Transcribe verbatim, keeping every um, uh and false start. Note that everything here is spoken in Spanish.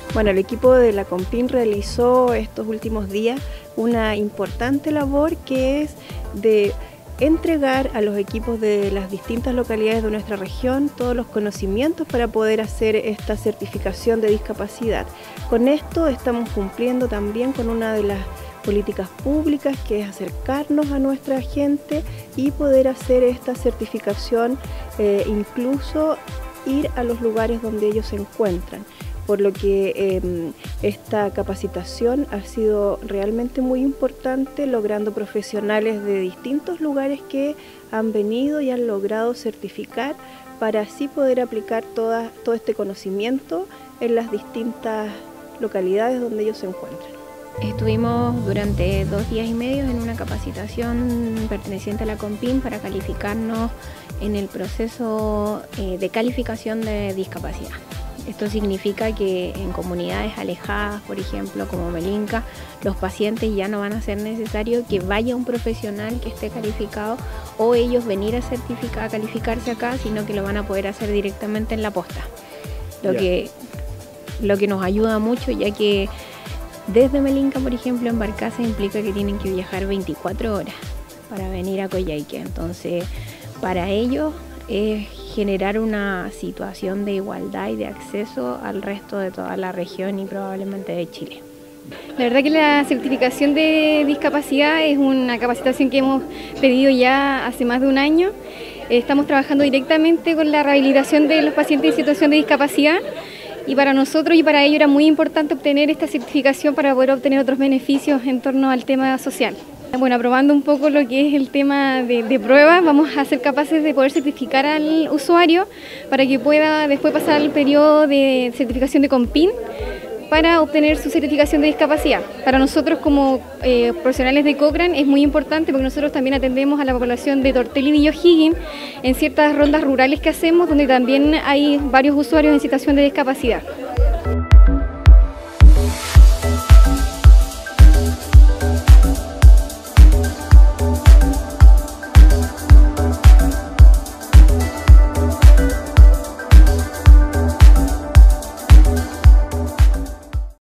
Bueno, el equipo de la Compin realizó estos últimos días una importante labor que es de entregar a los equipos de las distintas localidades de nuestra región todos los conocimientos para poder hacer esta certificación de discapacidad. Con esto estamos cumpliendo también con una de las políticas públicas, que es acercarnos a nuestra gente y poder hacer esta certificación, eh, incluso ir a los lugares donde ellos se encuentran. Por lo que eh, esta capacitación ha sido realmente muy importante, logrando profesionales de distintos lugares que han venido y han logrado certificar para así poder aplicar toda, todo este conocimiento en las distintas localidades donde ellos se encuentran. Estuvimos durante dos días y medio en una capacitación perteneciente a la Compin para calificarnos en el proceso eh, de calificación de discapacidad. Esto significa que en comunidades alejadas, por ejemplo, como Melinca, los pacientes ya no van a ser necesario que vaya un profesional que esté calificado o ellos venir a, certificar, a calificarse acá, sino que lo van a poder hacer directamente en la posta. Lo, yeah. que, lo que nos ayuda mucho, ya que desde Melinca, por ejemplo, embarcarse implica que tienen que viajar veinticuatro horas para venir a Coyhaique. Entonces, para ellos es generar una situación de igualdad y de acceso al resto de toda la región y probablemente de Chile. La verdad que la certificación de discapacidad es una capacitación que hemos pedido ya hace más de un año. Estamos trabajando directamente con la rehabilitación de los pacientes en situación de discapacidad y para nosotros y para ellos era muy importante obtener esta certificación para poder obtener otros beneficios en torno al tema social. Bueno, aprobando un poco lo que es el tema de, de pruebas, vamos a ser capaces de poder certificar al usuario para que pueda después pasar al periodo de certificación de Compin para obtener su certificación de discapacidad. Para nosotros como eh, profesionales de Cochrane es muy importante porque nosotros también atendemos a la población de Tortel y Villa O'Higgins en ciertas rondas rurales que hacemos donde también hay varios usuarios en situación de discapacidad.